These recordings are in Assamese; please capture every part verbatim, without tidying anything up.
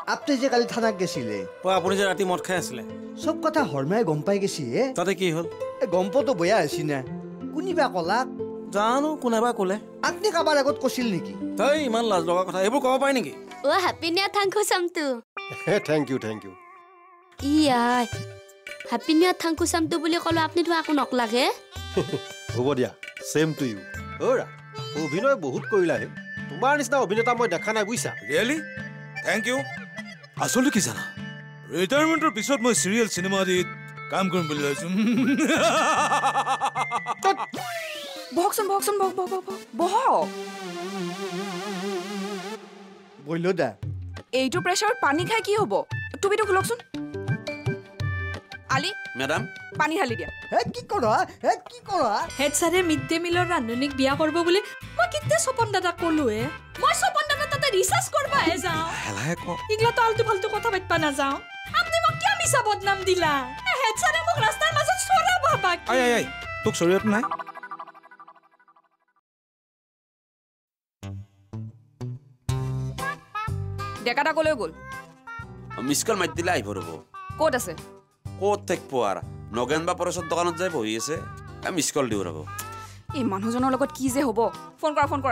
আপনি যে কালি থানাত গেছিলে ও আপুনি যে ৰাতি মদ খাই আছিলে সব কথা হৰমাই গম পাই গেছি হে তাতে কি হ'ল এ গম্পটো বয়া আছি না কোনিবা কলাক জানো কোনেবা ক'লে আপনি কাবাৰ আগত কৈছিল নেকি তই ইমান লাজ লগা কথা এইবোৰ ক'ব পাই নেকি ও হ্যাপি নিউ ইয়াৰ থাংকু সামতু থ্যাংক ইউ থ্যাংক ইউ ইয়াই হ্যাপি নিউ ইয়াৰ থাংকু সামতু বুলি ক'লো আপুনি তো আকো নক লাগে হ'ব দিয়া সেম টু ইউ ওৰা অভিনয় বহুত কৰিলা হে তোমাৰ নিচিনা অভিনেতা মই দেখা নাই বুইছা ৰিয়েলি থ্যাংক ইউ আসলে কি জানা ৰিটায়াৰমেন্টৰ পিছত মই সিৰিয়েল সিনেমা দি কাম কৰিম বুলি ভাবিছো বহকচোন বহকচোন বহ বহ বহ বহ বইলো দা এইটো প্ৰেছাৰত পানী খাই কি হ'ব তুমিতো খুলকচোন আলি ম্যাডাম পানী ঢালি দিয়া হে কি কৰা হে কি কৰা হেড সাৰে মিড ডে মিলৰ ৰান্ধনীক বিয়া কৰিব বুলি মই কিতে সপন দাদা কলো হে মই সপন দাদা তাতে ৰিচাৰ্জ কৰবা হে যাও হেলাহে ক ইগলা তো আলতু ফালতু কথা পাতবা না যাও আপনি মোক কিয় মিছা বদনাম দিলা হেড সাৰে মোক ৰাস্তাৰ মাজত চৰা ভাবা কি আই আই আই তোক শৰীৰত নাই ডেকাটা কলৈ গ'ল মিছ কল মাৰি দিলে আহিব ৰ'ব ক'ত আছে ক'ত থাকিব আৰু নগেন বা পৰশৰ দোকানত যাই বহি আছে মিছ কল দিওঁ ৰ'ব এই মানুহজনৰ লগত কি যে হ'ব ফোন কৰা ফোন কৰা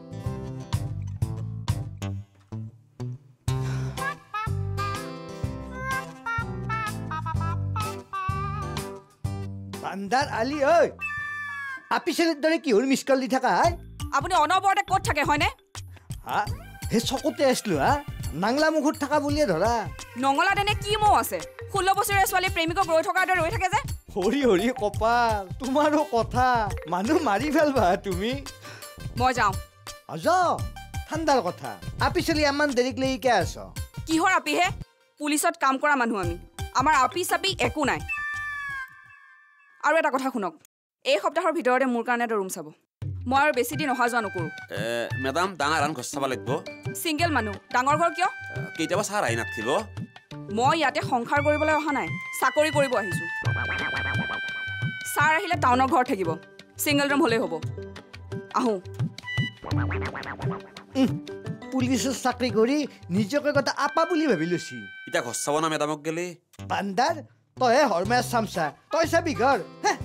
বান্দাৰ আলি ঐ আপিছেলেৰ দৰে কিহৰ মিছ কল দি থাকা হাই আপুনি অনবৰতে ক'ত থাকে হয়নে হা হে চকুতে আছিলো হা নাংলা মুখত থাকা বুলিয়ে ধৰা নঙলাত এনে কি মৌ আছে ষোল্ল বছৰীয়া ছোৱালী প্ৰেমিকক ৰৈ থকাৰ দৰে ৰৈ থাকে যে হৰি হৰি কপাল তোমাৰো কথা মানুহ মাৰি ফেলবা তুমি মই যাওঁ আজ ঠাণ্ডাৰ কথা আপিছেলি ইমান দেৰিক লাগি কে আছ কিহৰ আপিহে পুলিচত কাম কৰা মানুহ আমি আমাৰ আপি চাপি একো নাই আৰু এটা কথা শুনক এই সপ্তাহৰ ভিতৰতে মোৰ কাৰণে এটা ৰুম চাব মই আৰু বেছি দিন অহা যোৱা নকৰোঁ মেডাম ডাঙৰ আন ঘৰ চাব লাগিব চিংগল মানুহ ডাঙৰ ঘৰ কিয় কেতিয়াবা ছাৰ আহি নাথাকিব মই ইয়াতে সংসাৰ কৰিবলৈ অহা নাই চাকৰি কৰিব আহিছোঁ ছাৰ আহিলে টাউনৰ ঘৰত থাকিব চিংগল ৰুম হ'লেই হ'ব আহোঁ পুলিচৰ চাকৰি কৰি নিজকে কথা আপা বুলি ভাবি লৈছি এতিয়া ঘৰ চাব না মেডামক গেলি বান্দাৰ তইহে হৰমাই চামচা তই চাবি ঘৰ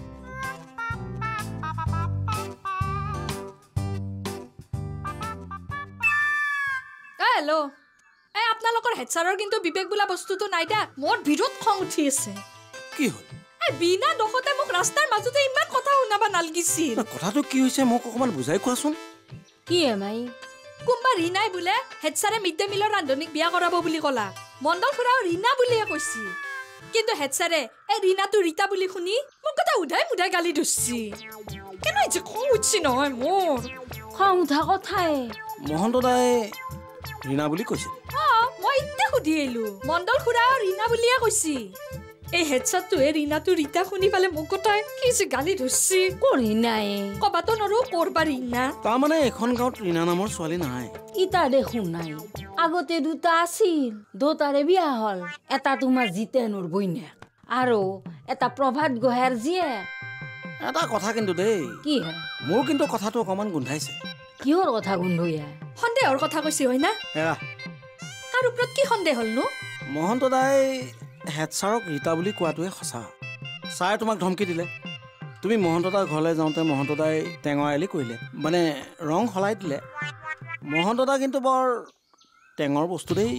হেল্ল' এই আপোনালোকৰ হেড ছাৰৰ কিন্তু বিবেক বোলা বস্তুটো নাই দা মোৰ বিৰোধ খং উঠি আছে কি হ'ল এই বিনা দখতে মোক ৰাস্তাৰ মাজতে ইমান কথা শুনাবা নালগিছিল কথাটো কি হৈছে মোক অকমান বুজাই কোৱাচোন কি হে মাই কোনবা ৰিনাই বোলে হেড ছাৰে মিড ডে মিলৰ ৰান্ধনীক বিয়া কৰাব বুলি ক'লা মণ্ডল খুৰাও ৰীনা বুলিয়ে কৈছি কিন্তু হেড ছাৰে এই ৰীনাটো ৰীতা বুলি শুনি মোক কথা উধাই মুধাই গালি ধৰছি কেনে যে খং উঠছি নহয় মোৰ খং উঠা কথাই মহন্ত দাই ৰীনা বুলি কৈছিল মই ইতে সুধি আহিলো মণ্ডল খুৰাও ৰীনা বুলিয়ে কৈছি এই হেড ছাৰটোৱে ৰীনাটো ৰীতা শুনি পালে মোক কথাই কি যে গালি ধৰছি কৰি নাই কবাতো নৰো কৰবা ৰীনা তাৰমানে এখন গাঁৱত ৰীনা নামৰ ছোৱালী নাই ইটা দেখোন নাই আগতে দুটা আছিল দুটাৰে বিয়া হ'ল এটা তোমাৰ জিতেনৰ বইনাক আৰু এটা প্ৰভাত গোহাঁইৰ জীয়েক এটা কথা কিন্তু দেই কি হে মোৰ কিন্তু কথাটো অকমান গোন্ধাইছে কিহৰ কথা গোন্ধইয়া সন্দেহৰ কথা কৈছি হয় না এৰা তাৰ ওপৰত কি সন্দেহ হ'লনো মহন্ত দাই হেড ছাৰক ৰীতা বুলি কোৱাটোৱে সঁচা ছাৰে তোমাক ধমকি দিলে তুমি মহন্ত দাৰ ঘৰলৈ যাওঁতে মহন্ত দাই টেঙৰালি কৰিলে মানে ৰং সলাই দিলে মহন্ত দা কিন্তু বৰ টেঙৰ বস্তু দেই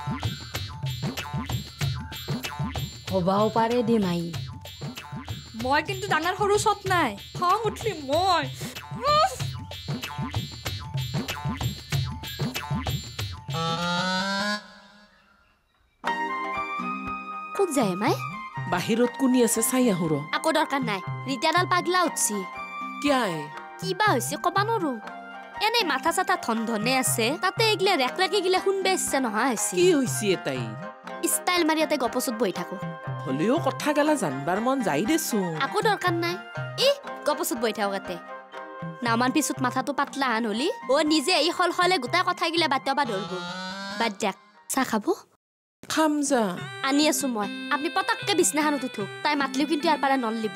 হবাও পাৰে দে মাই মই কিন্তু ডাঙৰ সৰু চত নাই খং উঠলি মই ক'ত যায় মাই বাহিৰত কোনি আছে চাই আহো ৰ আকৌ দৰকাৰ নাই ৰিতাডাল পাগলা উঠছি কিয় কিবা হৈছে কবা নৰো এনে মাথা চাথা ধন ধনে আছে তাতে এগিলা ৰেক ৰেকি গিলা শুনবে ইচ্ছা নহা হৈছে কি হৈছে তাই স্টাইল মাৰি ইয়াতে গপচত বহি থাকো হলিও কথা গেলা জানবাৰ মন যাই দেছো আকৌ দৰকাৰ নাই ই গপচত বহি থাকো ইয়াতে নামান পিছত মাথাটো পাতলা আন হলি ও নিজে এই হল হলে গোটা কথা গিলা বাটবা ধৰব বাদ যাক চাহ খাব খাম যা আনি আছো মই আপনি পটাককে বিছনাখানত উঠো তাই মাতলিও কিন্তু ইয়াৰ পাৰা নলিব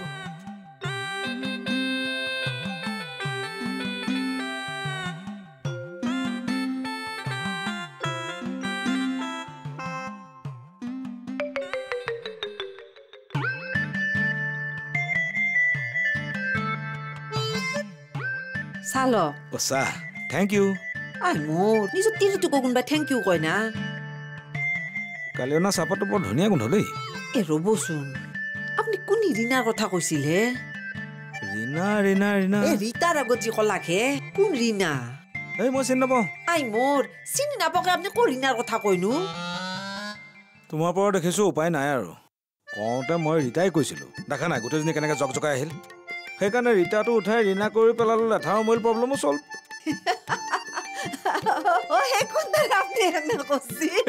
চাল অ চাহ থেংক ইউ আই মোৰ নিজৰ তিৰিটোকো কোনোবাই থেংক ইউ কয় না কালি অনা চাহপাতটো বৰ ধুনীয়া গোন্ধ দেই এ ৰ'বচোন আপুনি কোন ৰীণাৰ কথা কৈছিলে ৰীণা ৰীণা ৰীণা এ ৰীতাৰ আগত যি কলাকে কোন ৰীণা এই মই চিনি নাপাওঁ আই মোৰ চিনি নাপাকে আপুনি কোন ৰীণাৰ কথা কৈনো তোমাৰ পৰা দেখিছোঁ উপায় নাই আৰু কওঁতে মই ৰীতাই কৈছিলোঁ দেখা নাই গোটেইজনী কেনেকৈ জক জকাই আহিল সেইকাৰণে ৰীতাটো উঠাই ৰীণা কৰি পেলালোঁ লেঠাৰ মূল প্ৰব্লেমো চল্ভ অ হে কোন আপুনি এনে কৈছিল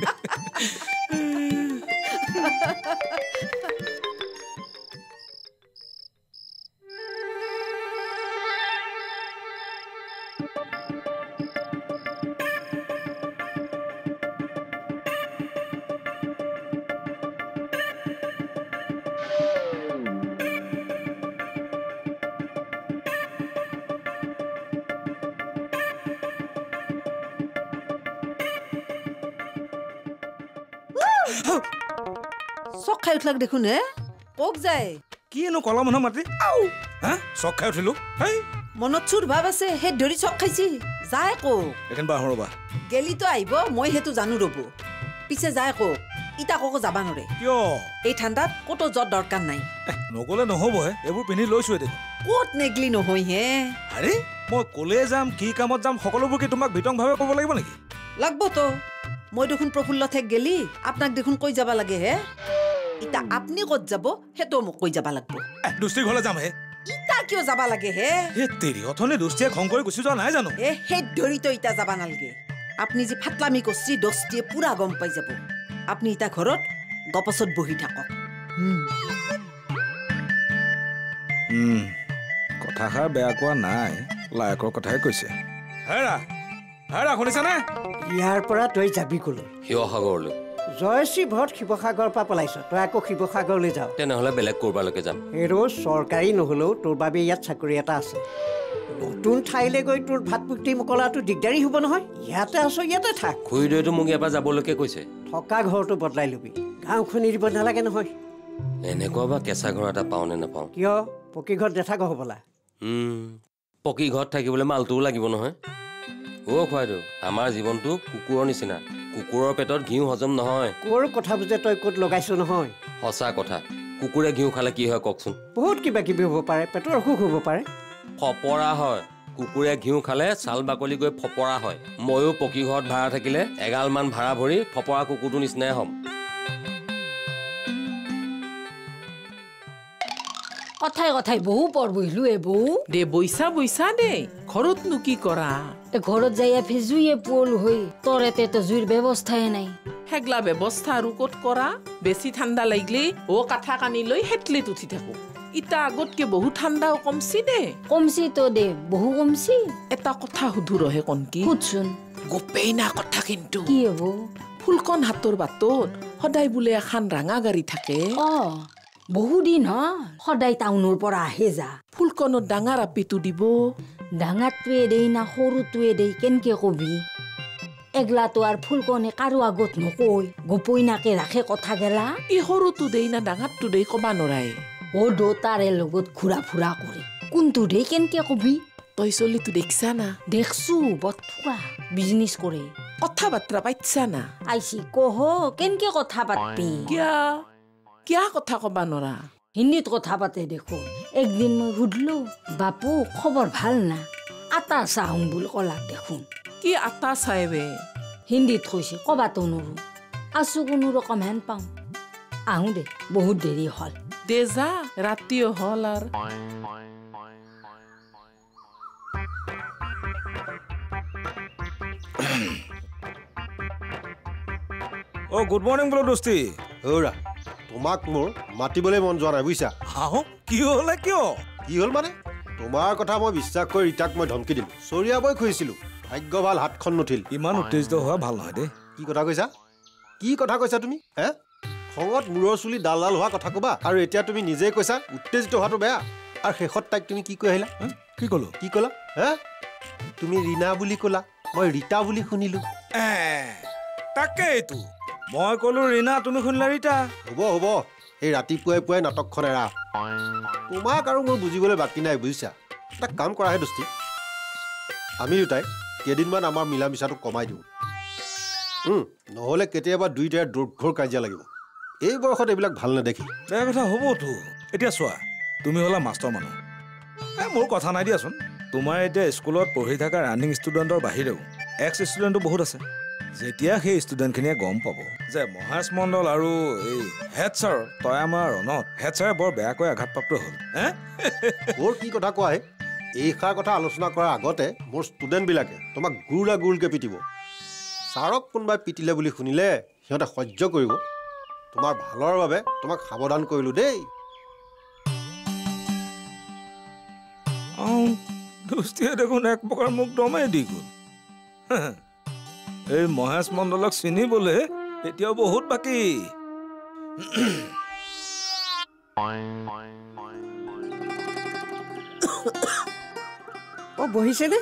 চক খাই উঠলাক দেখোন হে কক যায় কিনো কলা মানুহ মাতি হা চক খাই উঠিলো হেই মনত চুৰ ভাৱ আছে সেই ধৰি চক খাইছি যায় কক এখন বাহৰ ৰ'বা গেলিতো আহিব মই সেইটো জানো ৰ'ব পিছে যায় কক ইটা ককো যাবা নৰে কিয় এই ঠাণ্ডাত ক'তো যোৱাৰ দৰকাৰ নাই নগ'লে নহ'বহে এইবোৰ পিন্ধি লৈছোৱে দেখোন ক'ত নেগলি নহয় হে আৰে মই ক'লে যাম কি কামত যাম সকলোবোৰ কি তোমাক বিতংভাৱে ক'ব লাগিব নেকি লাগবতো মই দেখোন প্ৰফুল্ল ঠেক গেলি আপোনাক দেখোন কৈ যাবা লাগে হে ইটা আপুনি ক'ত যাব সেইটো মোক কৈ যাবা লাগব দুষ্টিৰ ঘৰলৈ যাম হে ইটা কিয় যাবা লাগে হে হে তেৰি অথনি দুষ্টিয়ে খং কৰি গুচি যোৱা নাই জানো এ সেই ধৰিতো ইটা যাবা নালগে আপুনি যে ফাটলামি কৰছি দস্তিয়ে পুৰা গম পাই যাব আপুনি ইটা ঘৰত গপচত বহি থাকক কথাষাৰ বেয়া কোৱা নাই লায়কৰ কথাই কৈছে হেৰা হেৰা শুনিছানে ইয়াৰ পৰা তই যাবি কলৈ শিৱসাগৰলৈ জয়শ্ৰী ভট শিৱসাগৰৰ পৰা পলাইছ তই আকৌ শিৱসাগৰলৈ যাওঁ তেনেহ'লে বেলেগ ক'ৰবালৈকে যাম এইটো চৰকাৰী নহ'লেও তোৰ বাবে ইয়াত চাকৰি এটা আছে নতুন ঠাইলৈ গৈ তোৰ ভাত পুক্তি মোকলাটো দিগদাৰী হ'ব নহয় ইয়াতে আছ ইয়াতে থাক খুৰীদেউতো মোক ইয়াৰ পৰা যাবলৈকে কৈছে থকা ঘৰটো বদলাই ল'বি গাঁওখন এৰিব নালাগে নহয় এনেকুৱা বা কেঁচা ঘৰ এটা পাওঁ নে নাপাওঁ কিয় পকী ঘৰত নেথাক হ'বলা পকী ঘৰত থাকিবলৈ মালটোও লাগিব নহয় অ' খুৱাইদেউ আমাৰ জীৱনটো কুকুৰৰ নিচিনা কুকুৰৰ পেটত ঘিউ হজম নহয় ক'ৰ কথা বুজে তই ক'ত লগাইছ নহয় সঁচা কথা কুকুৰে ঘিউ খালে কি হয় কওকচোন বহুত কিবা কিবি হ'ব পাৰে পেটৰ অসুখ হ'ব পাৰে ফপৰা হয় কুকুৰে ঘিউ খালে ছাল বাকলি গৈ ফপৰা হয় ময়ো পকী ঘৰত ভাড়া থাকিলে এগালমান ভাড়া ভৰি ফপৰা কুকুৰটোৰ নিচিনাই হ'ম কথাই কথাই বহু পৰ বহিলো এ বৌ দে বৈছা বৈছা দে ঘৰতনো কি কৰা ঘৰত যাই এফে জুইয়ে পুৱল হৈ তোৰ এতে জুইৰ ব্যৱস্থাই নাই হেগলা ব্যৱস্থা আৰু ক'ত কৰা বেছি ঠাণ্ডা লাগিলে অ কাঠা কানি লৈ হেটলিত উঠি থাকো ইটা আগতকে বহু ঠাণ্ডাও কমছি দে কমছি তো দে বহু কমছি এটা কথা সুধু ৰহে কনকি সুধচোন গোপেই না কথা কিন্তু কি হ'ব ফুলকণ হাতৰ বাটত সদায় বোলে এখন ৰাঙা গাড়ী থাকে অ বহুদিন হয় সদায় টাউনৰ পৰা আহে যা ফুলকণত ডাঙৰ আপিটো দিব ডাঙৰটোৱে দেই না সৰুটোৱে দেই কেনেকে কবি এগলাটো আৰু ফুলকণে কাৰো আগত নকৈ গোপইনাকে ৰাখে কথা গেলা ই সৰুটো দেই না ডাঙৰটো দেই কবা নৰাই অ দুটাৰে লগত ঘূৰা ফুৰা কৰে কোনটো দেই কেনেকে কবি তই চলিটো দেখিছা না দেখছো বথুৱা বিজনেছ কৰে কথা বাৰ্তা পাইছা না আইছি কহ কেনেকে কথা পাতবি কিয়া কিয়া কথা কবা নৰা হিন্দীত কথা পাতে দেখো একদিন মই সুধলো বাপু খবৰ ভাল না আটা চাহোং বুলি কলাক দেখোন কি আটা চাইবে হিন্দীত কৈছে কবাতো নৰো আছো কোনো ৰকম হেন পাওঁ আহোঁ দে বহুত দেৰি হ'ল দে যা ৰাতিও হ'ল আৰু অ গুড মৰ্ণিং বোলো দোস্তি ঔৰা তোমাক মোৰ মাতিবলৈ মন যোৱা নাই বুজিছা আহো কি হ'লে কিয় কি হ'ল মানে তোমাৰ কথা মই বিশ্বাস কৰি ৰীতাক মই ধমকি দিলোঁ চৰিয়াবই খুজিছিলোঁ ভাগ্য ভাল হাতখন নুঠিল ইমান উত্তেজিত হোৱা ভাল নহয় দেই কি কথা কৈছা কি কথা কৈছা তুমি হে খঙত মূৰৰ চুলি ডাল ডাল হোৱা কথা ক'বা আৰু এতিয়া তুমি নিজেই কৈছা উত্তেজিত হোৱাটো বেয়া আৰু শেষত তাইক তুমি কি কৈ আহিলা কি ক'লো কি ক'লা হে তুমি ৰীণা বুলি ক'লা মই ৰীতা বুলি শুনিলোঁ তাকেইতো মই ক'লো ৰীণা তুমি শুনিলা ৰীতা হ'ব হ'ব এই ৰাতিপুৱাই পুৱাই নাটকখন এৰা তোমাক আৰু মই বুজিবলৈ বাকী নাই বুজিছা এটা কাম কৰাহে দোস্তি আমি দুটাই কেইদিনমান আমাৰ মিলা মিছাটো কমাই দিওঁ নহ'লে কেতিয়াবা দুইটাই দুৰ্ঘৰ কাজিয়া লাগিব এই বয়সত এইবিলাক ভাল নেদেখি বেয়া কথা হ'বতো এতিয়া চোৱা তুমি হ'লা মাষ্টৰ মানুহ এই মোৰ কথা নাই দিয়াচোন তোমাৰ এতিয়া স্কুলত পঢ়ি থকা ৰানিং ষ্টুডেণ্টৰ বাহিৰেও এক্স ষ্টুডেণ্টো বহুত আছে যেতিয়া সেই ষ্টুডেণ্টখিনিয়ে গম পাব যে মহেশ মণ্ডল আৰু এই হেড ছাৰ তই আমাৰ ৰণত হেড ছাৰে বৰ বেয়াকৈ আঘাতপ্ৰাপ্ত হ'ল হে মোৰ কি কথা কোৱা হে এইষাৰ কথা আলোচনা কৰাৰ আগতে মোৰ ষ্টুডেণ্টবিলাকে তোমাক গুৰুলা গুৰুলকৈ পিটিব ছাৰক কোনোবাই পিটিলে বুলি শুনিলে সিহঁতে সহ্য কৰিব তোমাৰ ভালৰ বাবে তোমাক সাৱধান কৰিলোঁ দেই দোস্তিয়ে দেখোন এক প্ৰকাৰ মোক দমাই দি গ'ল এই মহেশ মণ্ডলক চিনিবলৈ এতিয়াও বহুত বাকী অ বহিছেনে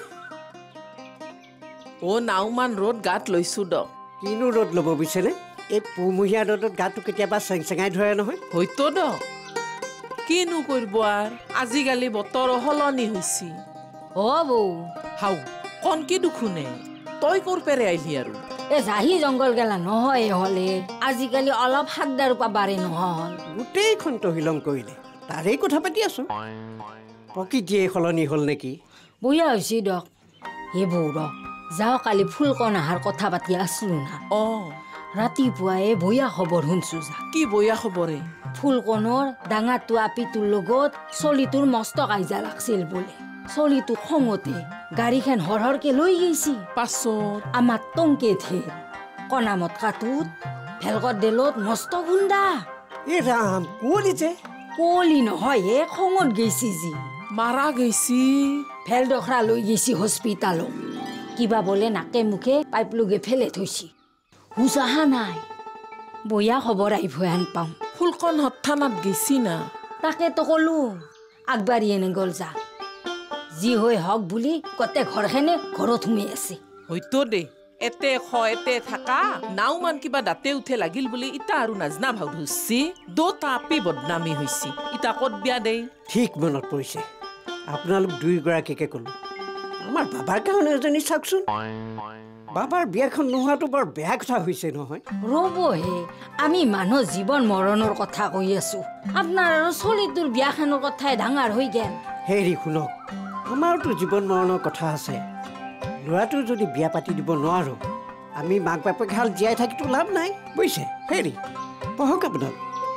অ নাওমান ৰ'দ গাত লৈছো দ কিনো ৰ'দ ল'ব বুজিছেনে এই পুহমহীয়া ৰ'দত গাটো কেতিয়াবা চেং চেঙাই ধৰে নহয় হয়তো দ কিনো কৰিব আৰু আজিকালি বতৰ সলনি হৈছে অ বৌ হাও কণ কি দুখুনে তই কৰ পেৰে আহিলি আৰু এ জাহি জংঘল গেলা নহয় হলে আজিকালি অলপ হাতদাৰ পাবাৰে নহল গোটেইখন তহিলং কৰিলে তাৰেই কথা পাতি আছো প্ৰকৃতিয়ে সলনি হ'ল নেকি বঢ়িয়া হৈছে দক হে বৌ ৰ যাওঁ কালি ফুলকণ আহাৰ কথা পাতি আছিলো না অ ৰাতিপুৱাই বঢ়িয়া খবৰ শুনছো যা কি বঢ়িয়া খবৰে ফুলকণৰ ডাঙাটো আপিটোৰ লগত চলিটোৰ মস্ত কাইজা লাগছিল বোলে চলিটো খঙতে গাড়ীখন হৰহৰকে লৈ গৈছি পাছত আমাৰ টংকে থে কণামত কাটোত ভেলকত দেলত মস্ত গুণ্ডা এ ৰাম কুঁৱলি যে কুঁৱলি নহয় হে খঙত গৈছি যি মাৰা গৈছি ভেল দখৰা লৈ গৈছি হস্পিটালত কিবা বোলে নাকে মুখে পাইপ লগে ফেলে থৈছি হুচ অহা নাই বঢ়িয়া খবৰ আহিব হেন পাওঁ ফুলকণ হঠানাত গৈছি না তাকেতো কলো আগবাঢ়ি এনে গ'ল যা যি হৈ হওক বুলি গোটেই ঘৰখনে ঘৰত সোমাই আছে হয়তো দে এতে খ এতে থাকা নাওমান কিবা দাঁতে উঠে লাগিল বুলি ইটা আৰু নাজনা ভাও ধৰছি দুটা আপি বদনামী হৈছি ইটা ক'ত বিয়া দেই ঠিক মনত পৰিছে আপোনালোক দুয়োগৰাকীকে ক'লো আমাৰ বাবাৰ কাৰণে এজনী চাওকচোন বাবাৰ বিয়াখন নোহোৱাটো বৰ বেয়া কথা হৈছে নহয় ৰ'বহে আমি মানুহ জীৱন মৰণৰ কথা কৈ আছো আপোনাৰ আৰু চলিটোৰ বিয়াখনৰ কথাই ডাঙৰ হৈ গেল হেৰি শুনক আমাৰতো জীৱন মৰণৰ কথা আছে ল'ৰাটো যদি বিয়া পাতি দিব নোৱাৰো আমি মাক বাপেক হাল জীয়াই থাকিতো লাভ নাই বুজিছে হেৰি পঢ়ক আপোনাক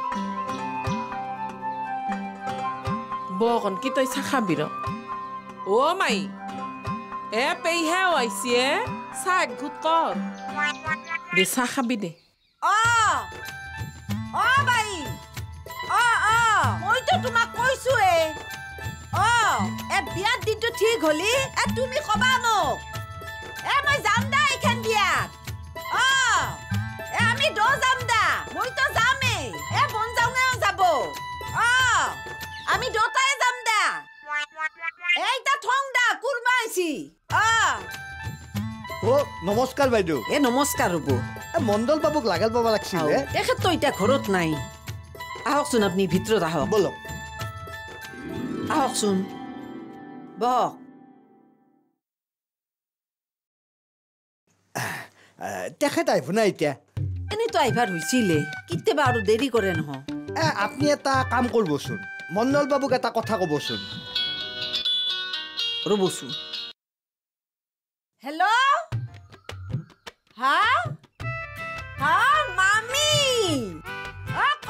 বকন কি তই চাহ খাবি ৰ অ মাই এ পেইহে আহিছে চাহ একঘুট কৰ দে চাহ খাবি দে অ অ বাই অ অ মইতো তোমাক কৈছো এ অ এ বিয়াৰ দিনটো ঠিক হলি এ তুমি কবা মোক এ মই যাম দা এইখান বিয়াত অ এ আমি দো যাম দা মইতো যামেই এ বন যাওঁগেও যাব অ আমি দুটাই যাম দা এইটা থং দা কুৰবা আইছি অ অ নমস্কাৰ বাইদেউ এ নমস্কাৰ ৰ'ব এ মণ্ডল বাবুক লাগাল পাব লাগছিল তেখেততো এতিয়া ঘৰত নাই আহকচোন আপুনি ভিতৰত আহক বলক আহকচোন বহক তেখেত আহিব না এতিয়া এনেতো আহিবাৰ হৈছিলে কেতিয়াবা আৰু দেৰি কৰে নহয় এ আপুনি এটা কাম কৰিবচোন মণ্ডল বাবুক এটা কথা ক'বচোন ৰ'বচোন হেল্ল' হা হা মামি অ ক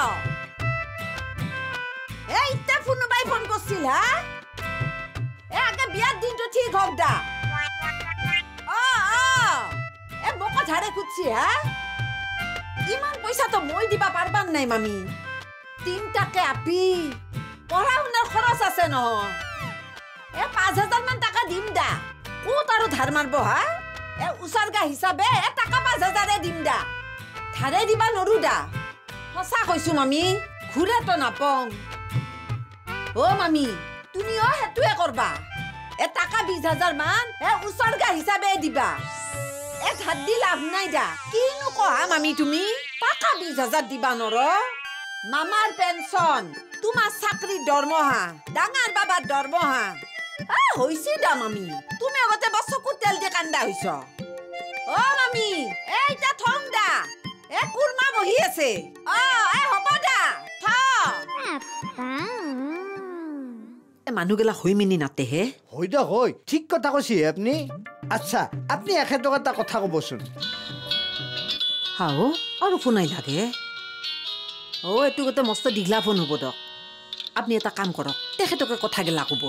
এ ইটা ফোন বাই ফোন কৰিছিল হা এ আগে বিয়াৰ দিনটো ঠিক হওক দা অ অ এ মোক ধাৰে খুঁজছি হা ইমান পইচাটো মই দিবা পাৰবান নাই মামি তিনটাকে আপি পঢ়া শুনাৰ খৰচ আছে নহয় এ পাঁচ হাজাৰ মান টকা দিম দা ক'ত আৰু ধাৰ মাৰব হা এ উচাৰ্গা হিচাপে এ টকা পাঁচ হাজাৰে দিম দা ধাৰে দিবা নৰো দা সঁচা কৈছো মামি ঘূৰেতো নাপং অ মামি তুমিও সেইটোৱে কৰবা এ টকা বিশ হাজাৰ মান এ উচাৰ্গা হিচাপে দিবা এ ধাৰ দি লাভ নাই দা কিনো কহা মামি তুমি টকা বিশ হাজাৰ দিবা নৰ মামাৰ পেঞ্চন তোমাৰ চাকৰিৰ দৰমহা ডাঙৰ বাবাৰ দৰমহা হৈছে দা মামী তুমি আগতে বা চকুত তেল দিয়ে কান্দা হৈছ অ মামী এইটা থং দা এ কুৰমা বহি আছে অ এ হ'ব দা থ এ মানুহগিলা হৈ মিনি নাতে হে হৈ দক হৈ ঠিক কথা কৈছে আপুনি আচ্ছা আপুনি এখেতক এটা কথা ক'বচোন হাও আৰু ফোন আহি লাগে অ এইটো গোটেই মস্ত দীঘলা ফোন হ'ব দক আপুনি এটা কাম কৰক তেখেতকে কথা গেলা ক'ব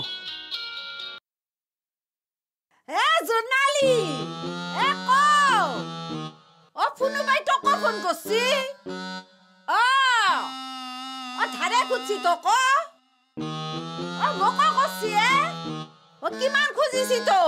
এ জোনালী এ ক অ ফোনো বাই তক ফোন কৰছি অ অ ধাৰে খুজি তক অ মোক কৰছি এ অ কিমান খুজিছি তো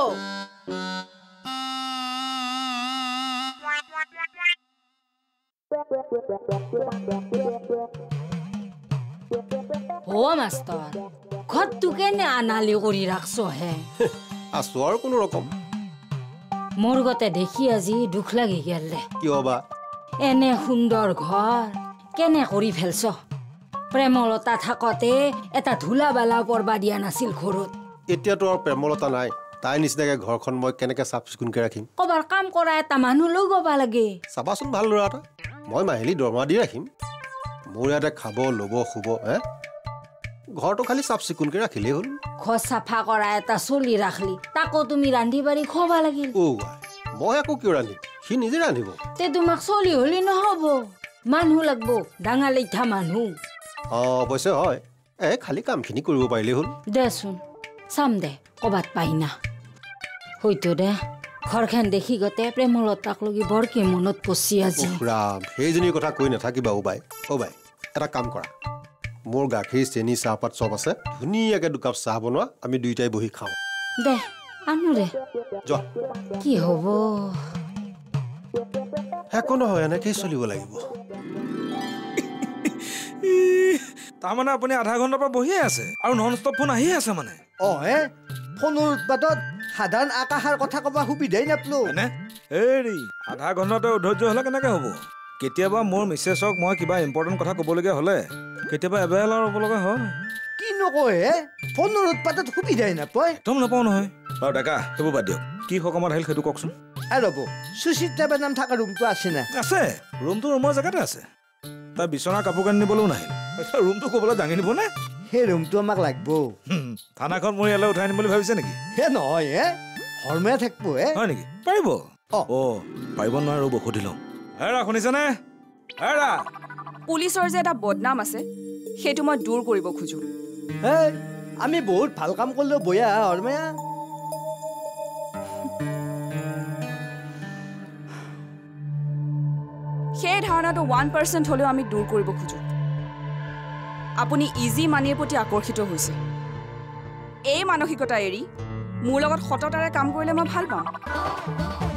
ও মাষ্টৰ ঘৰটো কেনে আনালি কৰি ৰাখছ হে আছো আৰু কোনো ৰকম মোৰ গতে দেখি আজি দুখ লাগি গেলে কিয় বা এনে সুন্দৰ ঘৰ কেনে কৰি ফেলছ প্ৰেমলতা থাকতে এটা ধূলা বালা পৰবা দিয়া নাছিল ঘৰত এতিয়াতো আৰু প্ৰেমলতা নাই তাই নিচিনাকে ঘৰখন মই কেনেকে চাফ চিকুণকে ৰাখিম কবাৰ কাম কৰা এটা মানুহ লৈ গবা লাগে চাবাচোন ভাল ল'ৰা এটা মই মাহিলী দৰমহা দি ৰাখিম মোৰ ইয়াতে খাব ল'ব শুব হে ঘৰটো খালি চাফ চিকুণকে ৰাখিলেই হ'ল ঘৰ চাফা কৰা এটা চলি ৰাখলি তাকো তুমি ৰান্ধি বাঢ়ি খোৱা লাগিল অ মই আকৌ কিয় ৰান্ধিম সি নিজে ৰান্ধিব তে তোমাক চলি হলি নহব মানুহ লাগব ডাঙা লেঠা মানুহ অ অৱশ্যে হয় এ খালি কামখিনি কৰিব পাৰিলেই হ'ল দেচোন চাম দে কবাত পাই না হয়তো দে ঘৰখন দেখি গতে প্ৰেমলতাক লগি বৰকে মনত পচি আজি ৰাম সেইজনীৰ কথা কৈ নাথাকিবা অ বাই অ বাই এটা কাম কৰা মোৰ গাখীৰ চেনি চাহপাত চব আছে ধুনীয়াকে দুকাপ চাহ বনোৱা আমি দুইটাই বহি খাওঁ দে আনো দে যোৱা কি হ'ব একো নহয় এনেকেই চলিব লাগিব তাৰমানে আপুনি আধা ঘণ্টাৰ পৰা বহিয়ে আছে আৰু নন ষ্টপ ফোন আহিয়ে আছে মানে অ হে ফোনৰ উৎপাদত সাধাৰণ আকাশৰ কথা কবা সুবিধাই নাপলো হয়নে হেৰি আধা ঘণ্টাতে অধৈৰ্য হ'লে কেনেকে হ'ব কেতিয়াবা মোৰ মিছেছক মই কিবা ইম্পৰ্টেণ্ট কথা ক'বলগীয়া হ'লে কেতিয়াবা এবেলা ৰ'ব লগা হয় কি নকয় হে ফোনৰ উৎপাদত সুবিধাই নাপায় একদম নাপাওঁ নহয় বাৰু ডেকা সেইবোৰ বাদ দিয়ক কি সকামত আহিল সেইটো কওকচোন আৰু ৰ'ব সুচিত্ৰা বেনাম থকা ৰুমটো আছে না আছে ৰুমটো ৰুমৰ জেগাতে আছে তাৰ বিচনাৰ কাপোৰ কানি নিবলৈও নাহিল ৰুমটো ক'বলৈ দাঙি নিব নে সেই ৰুমটো আমাক লাগব থানাখন মোৰ ইয়ালৈ উঠাই নিম বুলি ভাবিছে নেকি হে নহয় হে হৰমে থাকিব হে হয় নেকি পাৰিব অ পাৰিব নোৱাৰে ৰ'ব সুধি লওঁ হেৰা শুনিছেনে হেৰা পুলিচৰ যে এটা বদনাম আছে সেইটো মই দূৰ কৰিব খোজো হে আমি বহুত ভাল কাম কৰিলেও বয়া হৰমে সেই ধাৰণাটো ওৱান পাৰ্চেণ্ট হ'লেও আমি দূৰ কৰিব খোজো আপুনি ইজি মানিৰ প্ৰতি আকৰ্ষিত হৈছে এই মানসিকতা এৰি মোৰ লগত সততাৰে কাম কৰিলে মই ভাল পাওঁ